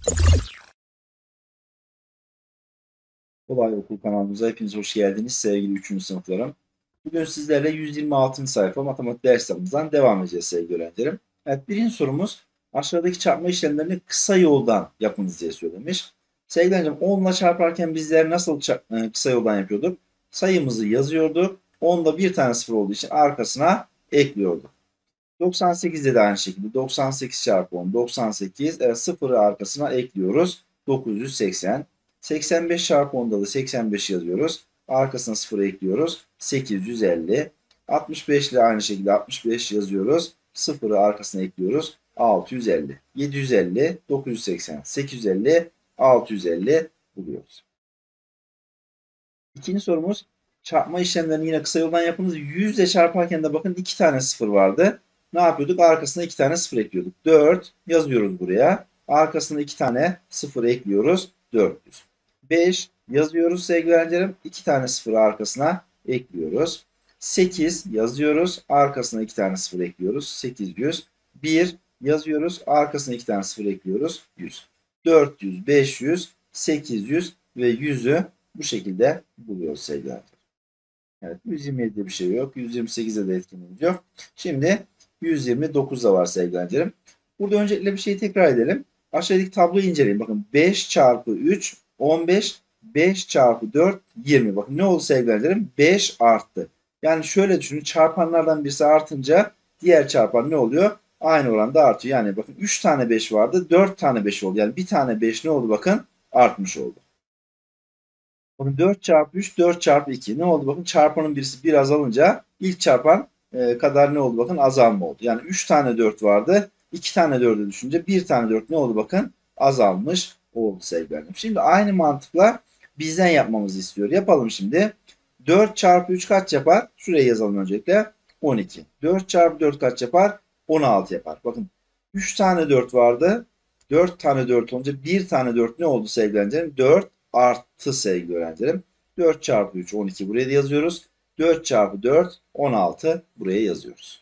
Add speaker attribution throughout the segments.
Speaker 1: Kolay Okul kanalımıza hepiniz hoş geldiniz sevgili 3. sınıflarım. Bugün sizlerle 126. sayfa matematik dersimizden devam edeceğiz sevgili öğrencilerim. Evet, birinci sorumuz aşağıdaki çarpma işlemlerini kısa yoldan yapınız diye söylemiş. Sevgili öğrencilerim, 10 ile çarparken bizler nasıl kısa yoldan yapıyorduk? Sayımızı yazıyorduk. 10'da bir tane sıfır olduğu için arkasına ekliyorduk. 98'de de aynı şekilde 98 çarpı 10 98. Evet, sıfırı arkasına ekliyoruz. 980. 85 çarpı 10'da da 85 yazıyoruz. Arkasına 0 ekliyoruz. 850. 65 ile aynı şekilde 65 yazıyoruz. 0'ı arkasına ekliyoruz. 650. 750, 980, 850, 650 buluyoruz. İkinci sorumuz çarpma işlemlerini yine kısa yoldan yapınız. 100 ile çarparken de bakın 2 tane 0 vardı. Ne yapıyorduk? Arkasına 2 tane 0 ekliyorduk. 4 yazıyoruz buraya. Arkasına 2 tane 0 ekliyoruz. 400. 5 yazıyoruz sevgili öğrencilerim. 2 tane 0 arkasına ekliyoruz. 8 yazıyoruz. Arkasına 2 tane 0 ekliyoruz. 800. 1 yazıyoruz. Arkasına 2 tane 0 ekliyoruz. 100. 400, 500, 800 ve 100'ü bu şekilde buluyoruz sevgili arkadaşlar. Evet, 127'de bir şey yok. 128'de de etkinliğimiz yok. Şimdi 129'da var sevgili öğrencilerim. Burada öncelikle bir şeyi tekrar edelim. Aşağıdaki tabloyu inceleyin. Bakın 5 çarpı 3 15, 5 çarpı 4 20. Bakın ne oldu sevgili öğrencilerim? 5 arttı. Yani şöyle düşünün, çarpanlardan birisi artınca diğer çarpan ne oluyor? Aynı oranda artıyor. Yani bakın 3 tane 5 vardı, 4 tane 5 oldu. Yani bir tane 5 ne oldu bakın? Artmış oldu. Bakın 4 çarpı 3, 4 çarpı 2. Ne oldu? Bakın çarpanın birisi bir azalınca ilk çarpan kadar ne oldu? Bakın azalma oldu. Yani 3 tane 4 vardı. 2 tane 4'ü düşünce 1 tane 4 ne oldu? Bakın azalmış oldu sevgilerim. Şimdi aynı mantıkla bizden yapmamızı istiyor. Yapalım şimdi. 4 çarpı 3 kaç yapar? Şuraya yazalım öncelikle. 12. 4 çarpı 4 kaç yapar? 16 yapar. Bakın 3 tane 4 vardı. 4 tane 4 olunca 1 tane 4 ne oldu sevgilerim? 4 artı sevgili öğrencilerim. 4 çarpı 3 12 buraya da yazıyoruz. 4 çarpı 4 16 buraya yazıyoruz.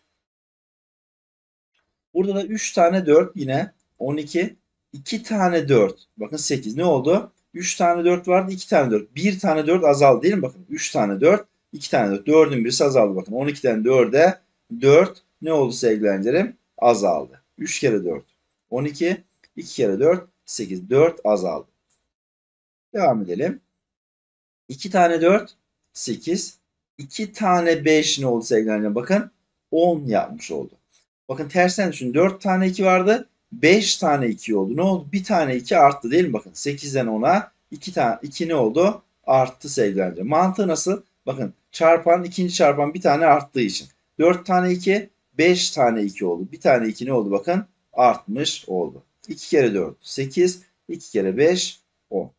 Speaker 1: Burada da 3 tane 4 yine 12. 2 tane 4. Bakın 8 ne oldu? 3 tane 4 vardı, 2 tane 4. 1 tane 4 azaldı değil mi? Bakın 3 tane 4, 2 tane 4. 4'ün birisi azaldı. Bakın 12'den 4'e 4 ne oldu sevgili öğrencilerim? Azaldı. 3 kere 4 12, 2 kere 4 8. 4 azaldı. Devam edelim. 2 tane 4 8. 2 tane 5 ne oldu sevgili öğrencilerim? Bakın 10 yapmış oldu. Bakın tersten düşün. 4 tane 2 vardı. 5 tane 2 oldu. Ne oldu? Bir tane 2 arttı değil mi? Bakın 8'den 10'a 2 tane 2 ne oldu? Arttı sevgili öğrencilerim. Mantığı nasıl? Bakın çarpan ikinci çarpan bir tane arttığı için. 4 tane 2 5 tane 2 oldu. Bir tane 2 ne oldu? Bakın artmış oldu. 2 kere 4 8. 2 kere 5 10.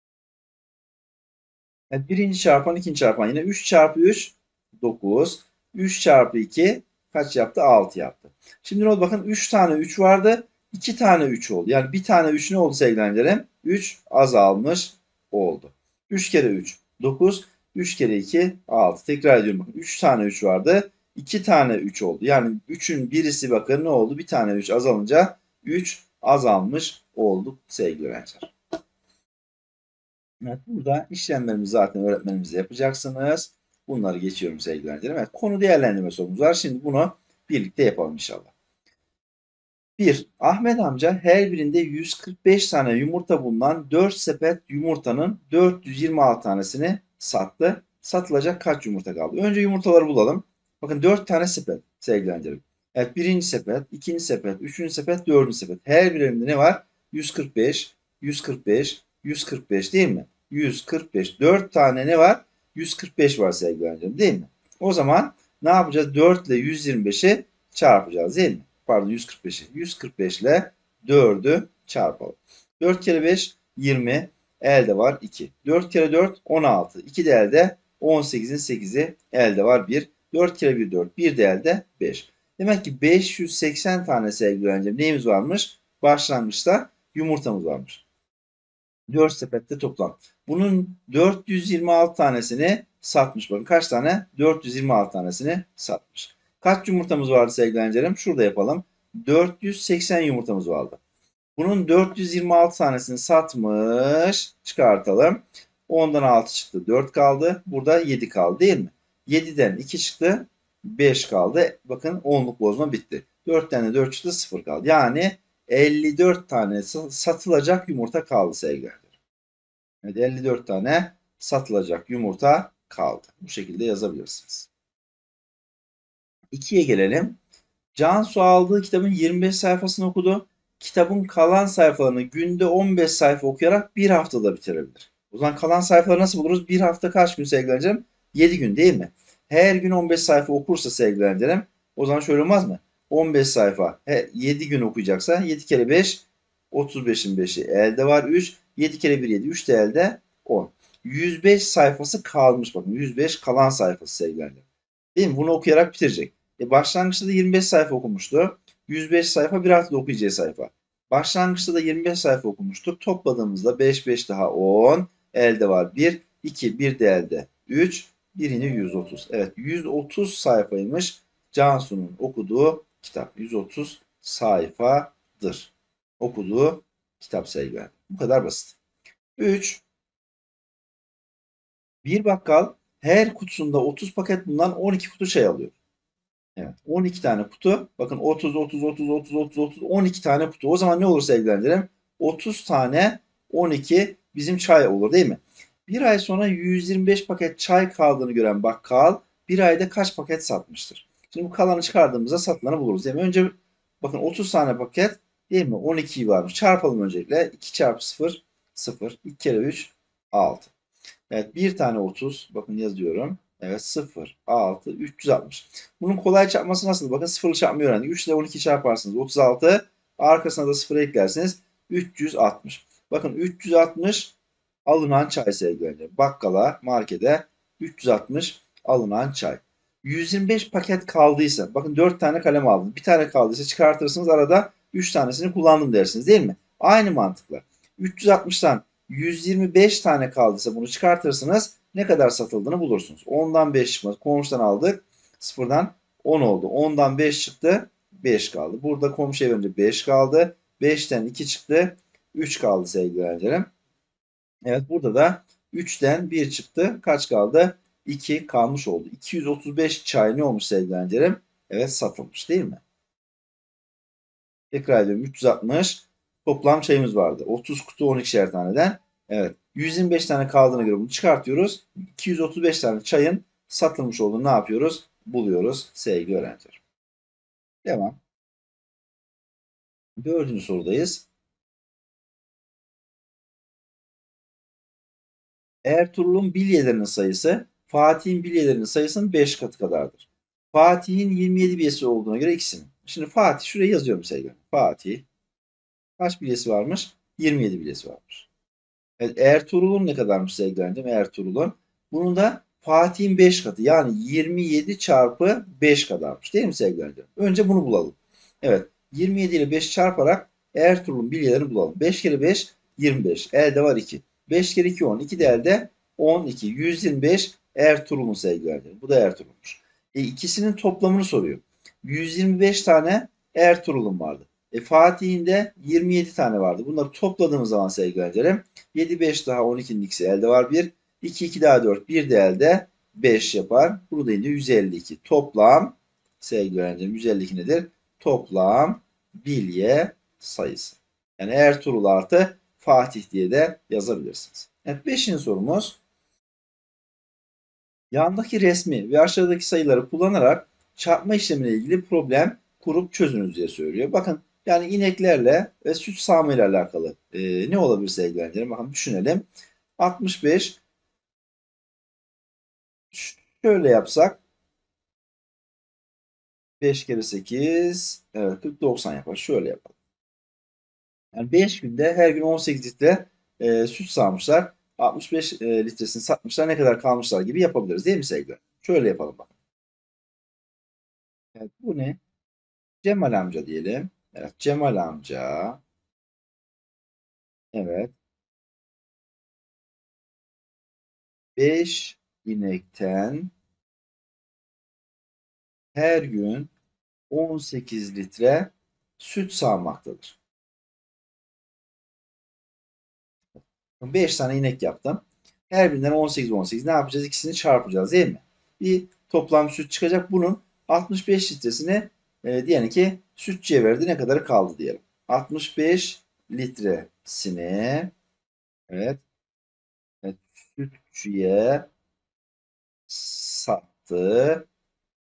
Speaker 1: Evet, birinci çarpan ikinci çarpan yine 3 çarpı 3 9. 3 çarpı 2 kaç yaptı? 6 yaptı. Şimdi ne oldu? Bakın 3 tane 3 vardı. 2 tane 3 oldu. Yani bir tane 3 ne oldu sevgili öğrencilerim? 3 azalmış oldu. 3 kere 3 9. 3 kere 2 6. Tekrar ediyorum bakın. 3 tane 3 vardı. 2 tane 3 oldu. Yani 3'ün birisi bakın ne oldu? Bir tane 3 azalınca 3 azalmış oldu sevgili öğrenciler. Evet, burada işlemlerimizi zaten öğretmenimizle yapacaksınız. Bunları geçiyorum sevgili öğrencilerim. Evet, konu değerlendirme sorumuz var. Şimdi bunu birlikte yapalım inşallah. 1. Ahmet amca her birinde 145 tane yumurta bulunan 4 sepet yumurtanın 426 tanesini sattı. Satılacak kaç yumurta kaldı? Önce yumurtaları bulalım. Bakın 4 tane sepet sevgili öğrencilerim. Evet, birinci sepet, ikinci sepet, üçüncü sepet, dördüncü sepet. Her birinde ne var? 145, 145, 145 değil mi? 145. 4 tane ne var? 145 var sevgili öğrencilerim değil mi? O zaman ne yapacağız? 4 ile 125'i çarpacağız değil mi? Pardon, 145'i. 145 ile 4'ü çarpalım. 4 kere 5 20. Elde var 2. 4 kere 4 16. 2 de elde 18'in 8'i elde var 1. 4 kere 1 4. 1 de elde 5. Demek ki 580 tane sevgili öğrencim neyimiz varmış? Başlangıçta yumurtamız varmış. 4 sepette toplam. Bunun 426 tanesini satmış. Bakın kaç tane? 426 tanesini satmış. Kaç yumurtamız vardı sevgili öğrencilerim? Şurada yapalım. 480 yumurtamız vardı. Bunun 426 tanesini satmış. Çıkartalım. 10'dan 6 çıktı. 4 kaldı. Burada 7 kaldı değil mi? 7'den 2 çıktı. 5 kaldı. Bakın onluk bozma bitti. 4'ten de 4 çıktı. 0 kaldı. Yani 54 tane satılacak yumurta kaldı sevgili. Evet, 54 tane satılacak yumurta kaldı. Bu şekilde yazabilirsiniz. 2'ye gelelim. Cansu aldığı kitabın 25 sayfasını okudu. Kitabın kalan sayfalarını günde 15 sayfa okuyarak bir haftada bitirebilir. O zaman kalan sayfaları nasıl buluruz? Bir hafta kaç gün sevgili öğrencilerim? 7 gün değil mi? Her gün 15 sayfa okursa sevgili öğrencilerim, o zaman şöyle olmaz mı? 15 sayfa 7 gün okuyacaksa 7 kere 5 35'in 5'i elde var 3. 7 kere 1 7. 3 de elde 10. 105 sayfası kalmış bakın. 105 kalan sayfası sevgili öğrencilerim. Değil mi? Bunu okuyarak bitirecek. Başlangıçta da 25 sayfa okumuştu. 105 sayfa bir haftada okuyacağı sayfa. Başlangıçta da 25 sayfa okumuştuk. Topladığımızda 5 5 daha 10. Elde var 1. 2 1 de elde 3. Birini 130. Evet 130 sayfaymış Cansu'nun okuduğu kitap. 130 sayfadır. Okuduğu kitap sevgiler. Bu kadar basit. 3. Bir bakkal her kutusunda 30 paket bulunan 12 kutu çay alıyor. Evet. 12 tane kutu. Bakın 30, 30, 30, 30, 30, 30, 12 tane kutu. O zaman ne olur sevgili öğrencilerim? 30 tane 12 bizim çay olur değil mi? Bir ay sonra 125 paket çay kaldığını gören bakkal bir ayda kaç paket satmıştır? Şimdi bu kalanı çıkardığımızda satılanı buluruz değil mi? Önce bakın 30 tane paket değil mi? 12 varmış. Çarpalım öncelikle. 2 çarpı 0, 0. 2 kere 3, 6. Evet bir tane 30. Bakın yazıyorum. Evet 0, 6, 360. Bunun kolay çarpması nasıl? Bakın 0 çarpmayı öğrendik. 3 ile 12 çarparsınız. 36. Arkasına da 0 eklersiniz. 360. Bakın 360 alınan çay sevgili. Bakkala, markete 360 alınan çay. 125 paket kaldıysa, bakın 4 tane kalem aldım. Bir tane kaldıysa çıkartırsınız arada 3 tanesini kullandım dersiniz değil mi? Aynı mantıkla. 360'tan 125 tane kaldıysa bunu çıkartırsınız. Ne kadar satıldığını bulursunuz. 10'dan 5 çıkmaz. Komşudan aldık. 0'dan 10 oldu. 10'dan 5 çıktı. 5 kaldı. Burada komşuya verince 5 kaldı. 5'ten 2 çıktı. 3 kaldı sevgili öğrencilerim. Evet burada da 3'ten 1 çıktı. Kaç kaldı? 2 kalmış oldu. 235 çay ne olmuş sevgili öğrencilerim? Evet satılmış değil mi? Tekrar ediyorum 360 toplam çayımız vardı. 30 kutu 12'şer taneden. Evet 125 tane kaldığına göre bunu çıkartıyoruz. 235 tane çayın satılmış olduğunu ne yapıyoruz? Buluyoruz sevgili öğrenciler. Devam. Dördüncü sorudayız. Ertuğrul'un bilyelerinin sayısı Fatih'in bilyelerinin sayısının 5 katı kadardır. Fatih'in 27 bilyesi olduğuna göre ikisinin. Şimdi Fatih şuraya yazıyorum sevgili. Fatih kaç bilyesi varmış? 27 bilyesi varmış. Evet, Ertuğrul'un ne kadarmış sevgili öğrencim? Ertuğrul'un. Bunun da Fatih'in 5 katı. Yani 27 çarpı 5 kadarmış. Değil mi sevgili öğrencim? Önce bunu bulalım. Evet. 27 ile 5 çarparak Ertuğrul'un bilyelerini bulalım. 5 kere 5 25. Elde var 2. 5 kere 2 10. 2 de elde 12. 125 Ertuğrul'un sevgili öğrencim. Bu da Ertuğrul'muş. İkisinin toplamını soruyor. 125 tane Ertuğrul'un vardı. Fatih'in de 27 tane vardı. Bunları topladığımız zaman sevgili öğrencilerim 7 5 daha 12'nin ikisi elde var 1. 2 2 daha 4 1 de elde 5 yapar. Bunu da ince 152. Toplam sevgili öğrencim 152 nedir? Toplam bilye sayısı. Yani Ertuğrul artı Fatih diye de yazabilirsiniz. Evet 5. sorumuz. Yandaki resmi ve aşağıdaki sayıları kullanarak çarpma işlemiyle ilgili problem kurup çözünüz diye söylüyor. Bakın yani ineklerle ve süt sağımı ile alakalı ne olabilir sevgili öğrencilerim? Bakın düşünelim. 65 şöyle yapsak 5 kere 8 evet 40 90 yapar. Şöyle yapalım. Yani 5 günde her gün 18 litre süt sağmışlar. 65 litresini satmışlar. Ne kadar kalmışlar gibi yapabiliriz değil mi sevgili? Şöyle yapalım bak. Evet, bu ne? Cemal amca diyelim. Evet, Cemal amca. Evet. 5 inekten her gün 18 litre süt sağmaktadır. 5 tane inek yaptım. Her birinden 18 18. Ne yapacağız? İkisini çarpacağız değil mi? Bir toplam süt çıkacak. Bunun 65 litresini diyelim ki sütçüye verdi. Ne kadarı kaldı diyelim. 65 litresini, evet, evet, sütçüye sattı.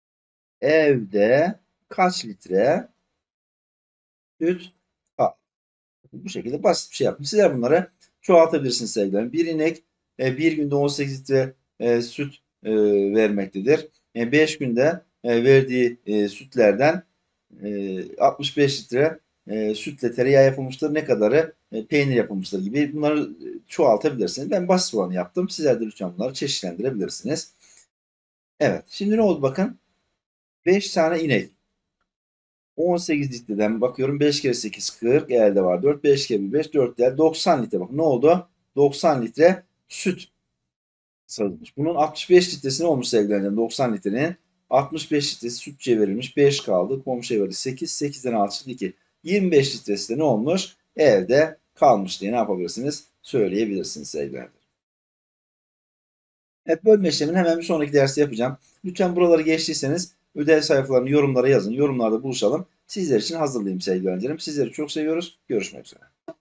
Speaker 1: Evde kaç litre süt kaldı? Bu şekilde basit bir şey yaptım. Sizler bunları çoğaltabilirsiniz sevgilerim. Bir inek bir günde 18 litre süt vermektedir. 5 günde verdiği sütlerden 65 litre sütle tereyağı yapılmıştır. Ne kadarı peynir yapılmıştır gibi bunları çoğaltabilirsiniz. Ben basit olanı yaptım. Sizler de lütfen bunları çeşitlendirebilirsiniz. Evet. Şimdi ne oldu bakın. 5 tane inek. 18 litreden bakıyorum. 5 kere 8 40. Elde var 4. 5 kere 5 4 elde 90 litre. Bakın ne oldu? 90 litre süt sağılmış. Bunun 65 litresi ne olmuş sevgili öğrencilerim? 90 litrenin 65 litresi sütçüye verilmiş. 5 kaldı. Komşuya verildi 8. 8'den 6 çıktı 2. 25 litresi de ne olmuş? Evde kalmış diye ne yapabilirsiniz? Söyleyebilirsiniz sevgili öğrencilerim. Evet, bölme işlemini hemen bir sonraki derste yapacağım. Lütfen buraları geçtiyseniz ödev sayfalarını yorumlara yazın. Yorumlarda buluşalım. Sizler için hazırlayayım sevgili öğrencilerim. Sizleri çok seviyoruz. Görüşmek üzere.